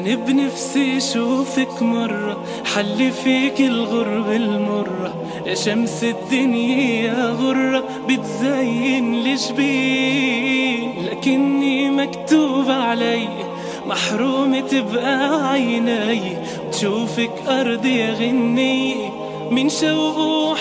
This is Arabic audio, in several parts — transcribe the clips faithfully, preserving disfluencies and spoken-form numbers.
كان بنفسي شوفك مرة، حل فيك الغرب المرة، يا شمس الدنيا يا غرة بتزين الجبين، لكني مكتوب علي محرومة تبقى عيني، تشوفك أرضي غني من شوق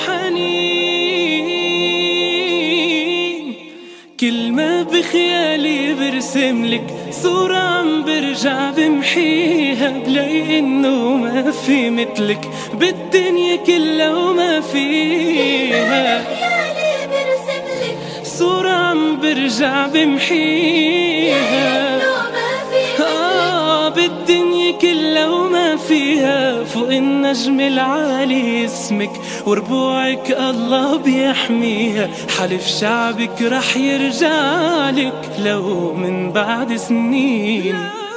وحنين. كل ما بخيالي برسملك صورة عم برجع بمحيها، بلاقي انه ما في مثلك بالدنيا كلها وما فيها. صورة عم برجع بمحيها، آه بالدنيا كلها وما فيها. فوق النجم العالي اسمك وربوعك الله بيحميها، حلف شعبك رح يرجعلك لو من بعد سنين.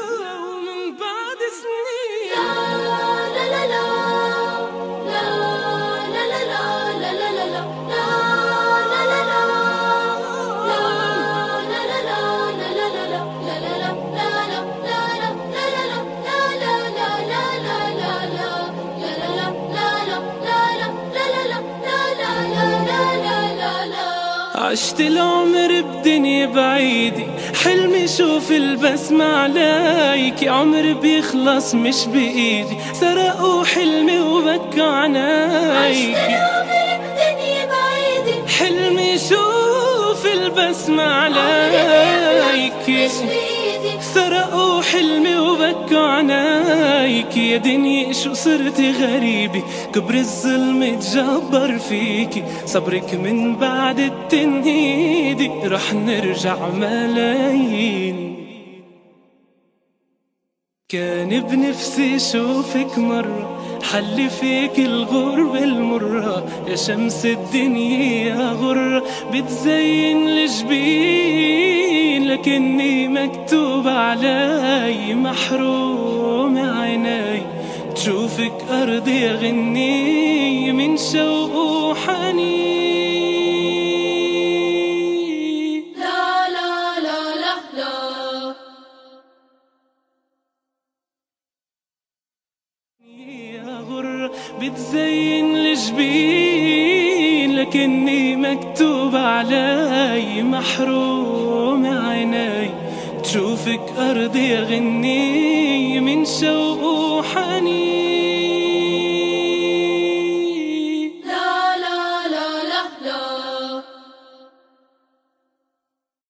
عشت العمر بدنيا بعيدة، حلمي شوف البسمة عليكي، عمر بيخلص مش بإيدي، سرقوا حلمي وبكوا عنايكي. عشت العمر بدنيا بعيدة، حلمي شوف البسمة عليكي، سرقوا حلمي وبكوا عنايكي. يا دنيا شو صرتي غريبة، كبر الظلم تجبر فيكي، صبرك من بعد التنهيدي رح نرجع ملايين. كان بنفسي شوفك مرة، حل فيك الغرب المرة، يا شمس الدنيا يا غرة بتزين الجبين، لكني مكتوب علي محروم عيني، تشوفك أرضي غني من شوق وحنين. لا لا لا لا لا يا غرة بتزين الجبين، لكني مكتوب علي محروم عيني، تشوفك أرضي غني من شوق وحنين.